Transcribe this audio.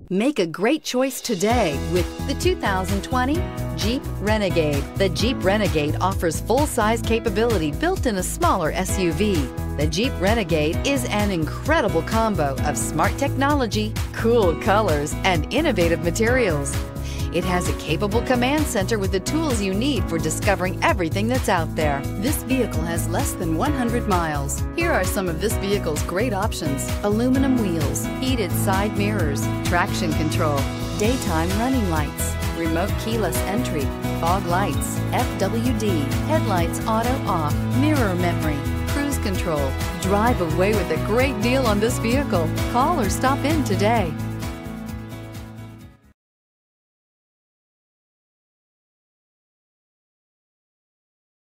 Make a great choice today with the 2020 Jeep Renegade. The Jeep Renegade offers full-size capability built in a smaller SUV. The Jeep Renegade is an incredible combo of smart technology, cool colors, and innovative materials. It has a capable command center with the tools you need for discovering everything that's out there. This vehicle has less than 100 miles. Here are some of this vehicle's great options: aluminum wheels, heated side mirrors, traction control, daytime running lights, remote keyless entry, fog lights, FWD, headlights auto off, mirror memory, cruise control. Drive away with a great deal on this vehicle. Call or stop in today.